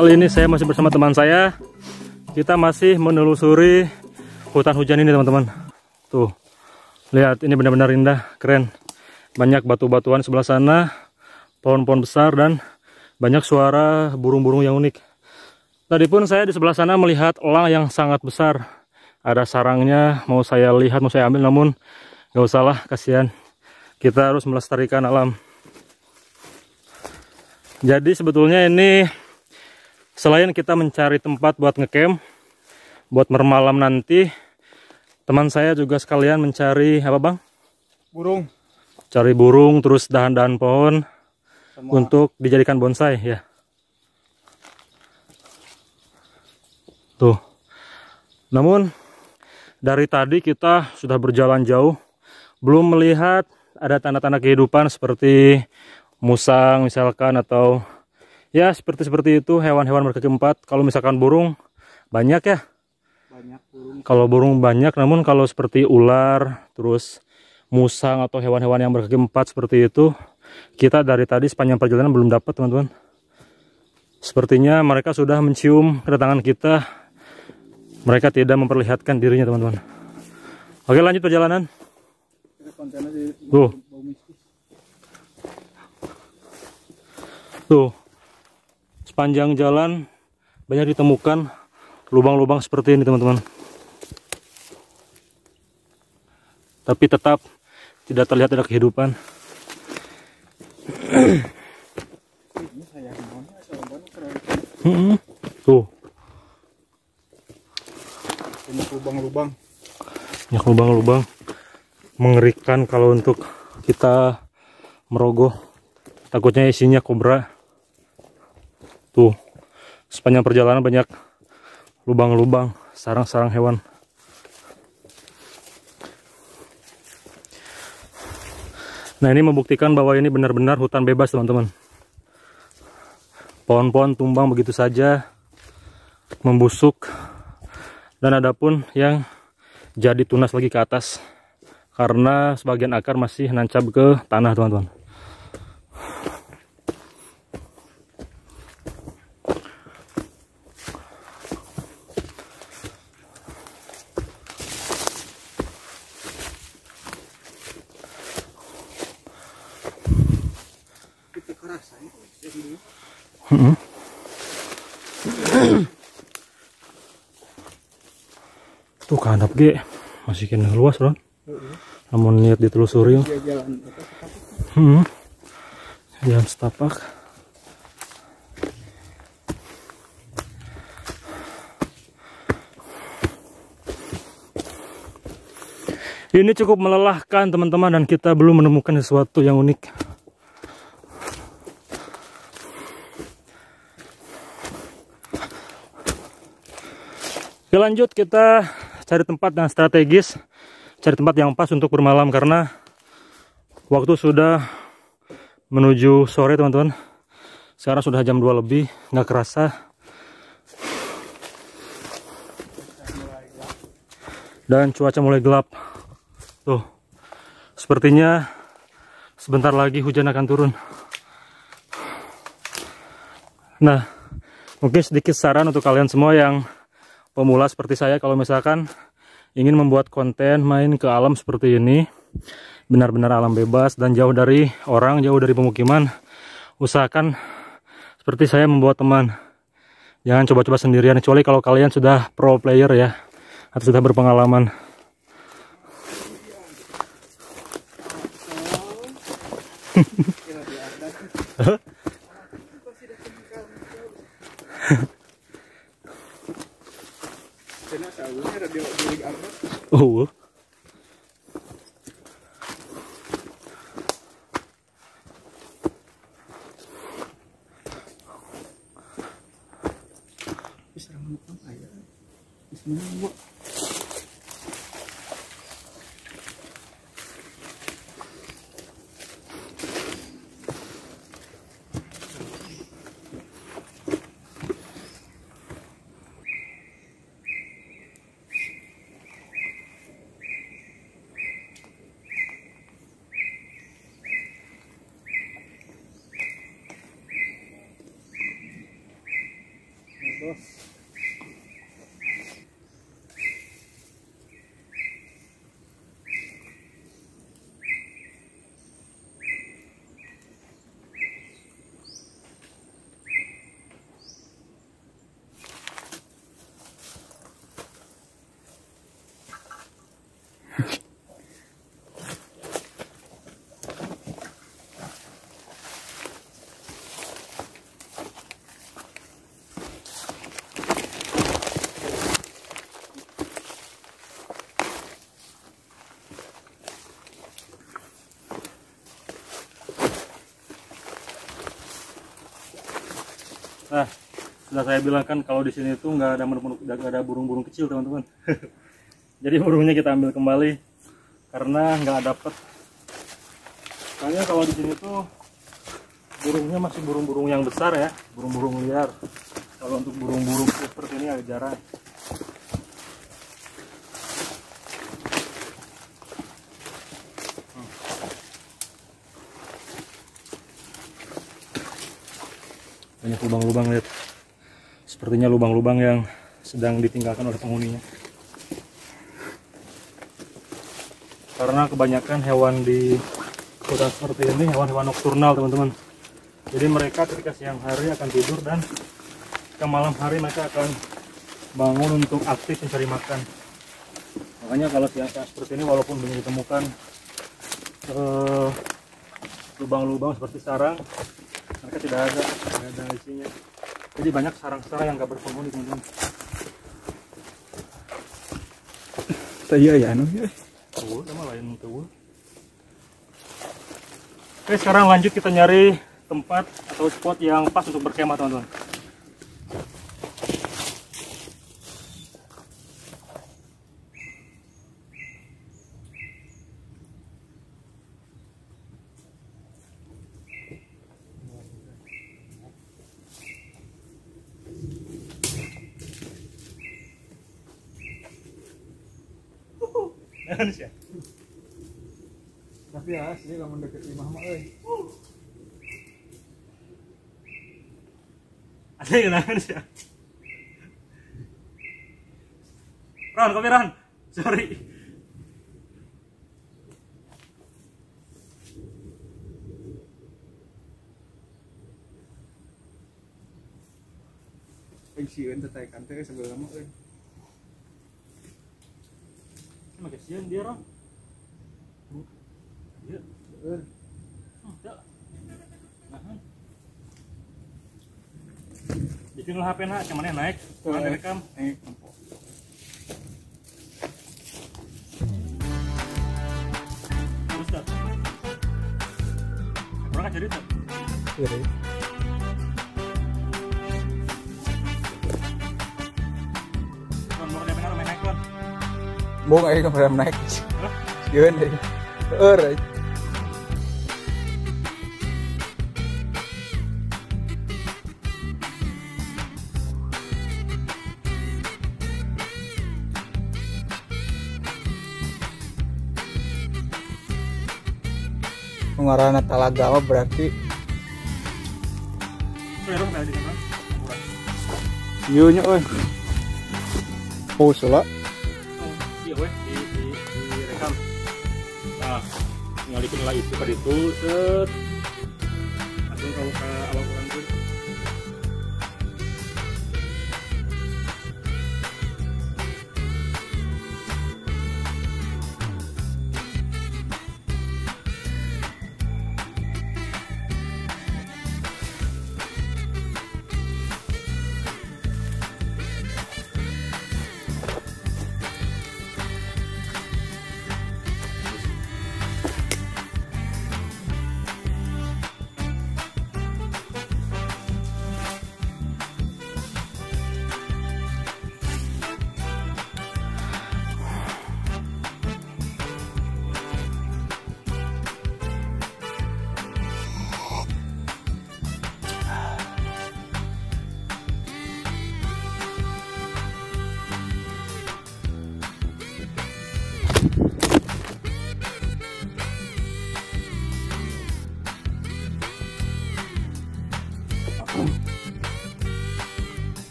Kali ini saya masih bersama teman saya. Kita masih menelusuri hutan hujan ini teman-teman. Tuh, lihat ini benar-benar indah, keren. Banyak batu-batuan sebelah sana, pohon-pohon besar dan banyak suara burung-burung yang unik. Tadi pun saya di sebelah sana melihat elang yang sangat besar. Ada sarangnya, mau saya lihat, mau saya ambil, namun gak usah lah, kasihan. Kita harus melestarikan alam. Jadi sebetulnya ini selain kita mencari tempat buat ngecamp, buat bermalam nanti, teman saya juga sekalian mencari apa bang? Burung. Cari burung, terus dahan-dahan pohon Semua. untuk dijadikan bonsai ya. Tuh. Namun dari tadi kita sudah berjalan jauh, belum melihat ada tanda-tanda kehidupan seperti musang misalkan, atau ya seperti itu, hewan-hewan berkaki empat. Kalau misalkan burung banyak ya. Banyak burung. Kalau burung banyak, namun kalau seperti ular, terus musang atau hewan-hewan yang berkaki empat seperti itu, kita dari tadi sepanjang perjalanan belum dapat teman-teman. Sepertinya mereka sudah mencium kedatangan kita. Mereka tidak memperlihatkan dirinya teman-teman. Oke, lanjut perjalanan. Tuh. Tuh. Sepanjang jalan banyak ditemukan lubang-lubang seperti ini teman-teman. Tapi tetap tidak terlihat ada kehidupan. Tuh. Banyak lubang-lubang. Banyak lubang-lubang. Mengerikan kalau untuk kita merogoh. Takutnya isinya kobra. Tuh. Sepanjang perjalanan banyak lubang-lubang, sarang-sarang hewan. Nah, ini membuktikan bahwa ini benar-benar hutan bebas teman-teman. Pohon-pohon tumbang begitu saja, membusuk, dan ada pun yang jadi tunas lagi ke atas karena sebagian akar masih nancap ke tanah teman-teman. Tuh kanap ge masih kena luas loh. Namun niat ditelusuri. Jalan setapak. Ini cukup melelahkan teman-teman, dan kita belum menemukan sesuatu yang unik. Oke, lanjut kita cari tempat yang strategis, cari tempat yang pas untuk bermalam karena waktu sudah menuju sore teman-teman. Sekarang sudah jam 2 lebih, nggak kerasa. Dan cuaca mulai gelap. Tuh, sepertinya sebentar lagi hujan akan turun. Nah, mungkin sedikit saran untuk kalian semua yang pemula seperti saya, kalau misalkan ingin membuat konten main ke alam seperti ini, benar-benar alam bebas dan jauh dari orang, jauh dari pemukiman, usahakan seperti saya membawa teman. Jangan coba-coba sendirian, kecuali kalau kalian sudah pro player ya, atau sudah berpengalaman. Oh. bos. Nah, sudah saya bilang kan kalau di sini tuh nggak ada burung-burung kecil teman-teman. Jadi burungnya kita ambil kembali karena nggak dapet. Soalnya kalau di sini tuh burungnya masih burung-burung yang besar ya, burung-burung liar. Kalau untuk burung-burung seperti ini agak jarang. Banyak lubang-lubang, lihat. Sepertinya lubang-lubang yang sedang ditinggalkan oleh penghuninya. Karena kebanyakan hewan di hutan seperti ini hewan-hewan nokturnal teman-teman. Jadi mereka ketika siang hari akan tidur dan ketika malam hari mereka akan bangun untuk aktif mencari makan. Makanya kalau siang-siang seperti ini walaupun belum ditemukan lubang-lubang seperti sarang, mereka tidak ada isinya. Jadi banyak sarang-sarang yang gak berpenghuni teman-teman. Iya ya anu ya. Tuh, sama lain tuh. Oke, sekarang lanjut kita nyari tempat atau spot yang pas untuk berkemah teman-teman. Ya. Tapi ya asli lamun deket imah mah euy. Ada yang nangan sih. Ron, kopi Ron. Sorry. Sieun teh kan teh sebelah mah euy. Emang kasihan dia Ron. Iya. Heeh. Ya. Nahan. Bikin lah HP nak, cuman naik. Mana rekam? Terus dah. Kurang aja cerita. Iya. Ron mau dia benar main naik Ron. Mau kayak kamera naik. Sieun deh. Euy. Ngaranna Talaga mah berarti Ron kayak di sana. ieu nya euy. Oh, sola. Iya weh di rekam. Nah, ngalikin lah itu pada itu set. Langsung kalau ke awal kurang pun.